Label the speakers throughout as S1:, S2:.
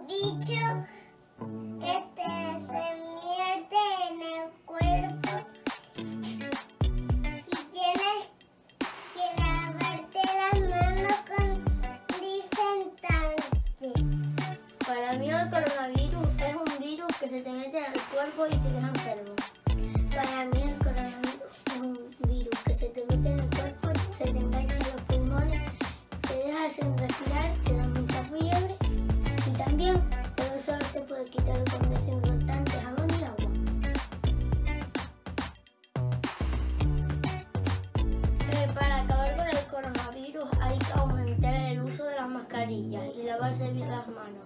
S1: un bicho que se mierte en el cuerpo y tienes que lavarte las manos con desinfectante.
S2: Para mí el coronavirus es un virus que se te mete en el cuerpo y te deja enfermo.
S3: Para mí el coronavirus es un virus que se te mete en el cuerpo, se te engancha en los pulmones, te deja sin respirar, te da mucha fiebre y también todo solo se puede quitar con desinfectante, jabón y agua.
S2: Para acabar con el coronavirus hay que aumentar el uso de las mascarillas y lavarse bien las manos.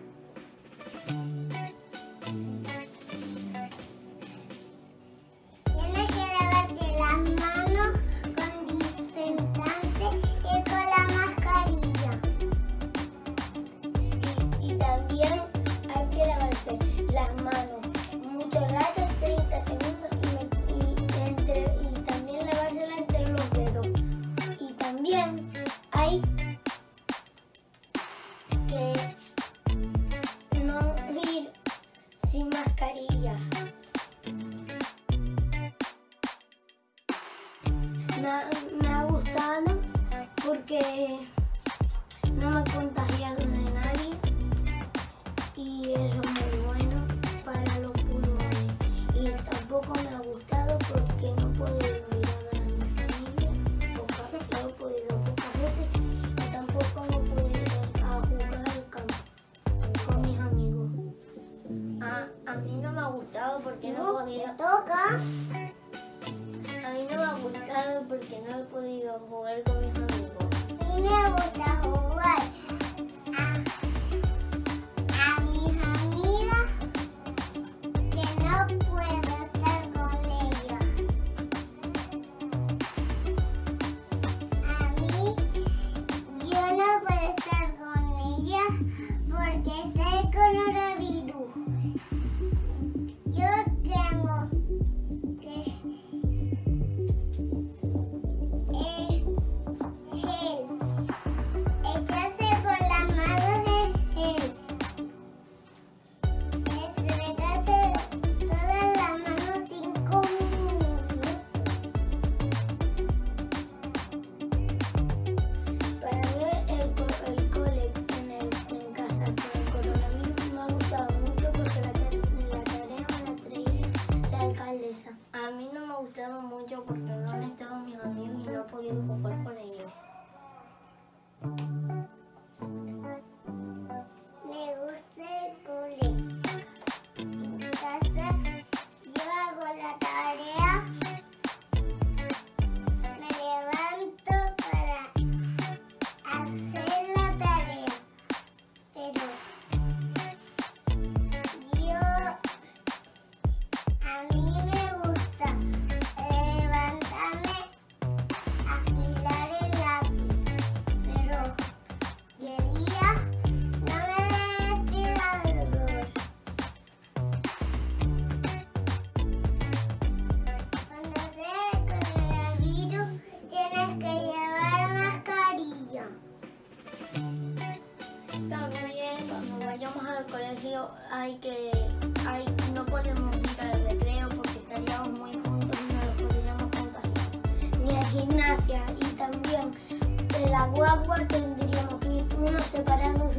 S1: Tienes que lavarte las manos con desinfectante y con la mascarilla.
S3: Y también hay que lavarse las manos mucho rato, 30 segundos, y también lavárselas entre los dedos. Y también hay que no ir sin mascarilla. Me ha gustado porque no me he contagiado de nadie y eso es muy bueno para los pulmones. Y tampoco me ha gustado porque no he podido ir a ver a mi familia, solo he podido ir pocas veces, y tampoco no puedo ir a jugar al campo con mis amigos.
S2: A mí no me ha gustado porque no he podido.
S1: Toca.
S2: A mí no me ha gustado porque no he podido jugar con mis amigos.
S1: A mí me gusta jugar a mis amigas que no puedo estar con ellas. A mí, yo no puedo estar con ellas porque está el coronavirus. Yo tengo que gel. Echarse por las manos el gel. Estregarse todas las manos 5 minutos.
S3: Para mí el cole en casa con el coronavirus me ha gustado mucho porque la tarea me la traía la alcaldesa.
S2: A mí no me ha gustado mucho porque no han estado mis amigos y no he podido jugar con ellos.
S1: Me gusta el cole. En casa yo hago la tarea. Me levanto para hacer la tarea. Pero a mí me gusta levantarme, afilar el lápiz. Pero el día no me debe afilarlo. Cuando sea el coronavirus, tienes que llevar mascarilla.
S2: También cuando vayamos al colegio no podemos ir al recreo porque estaríamos muy juntos y no nos podríamos contagiar.
S3: Ni a gimnasia, y también en la guagua tendríamos que ir unos separados